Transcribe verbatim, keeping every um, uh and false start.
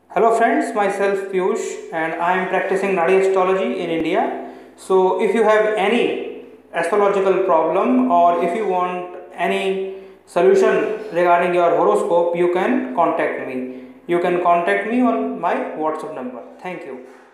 Hello friends, myself Piyush and I am practicing Nadi astrology in India. So if you have any astrological problem or if you want any solution regarding your horoscope, you can contact me. You can contact me on my WhatsApp number. Thank you.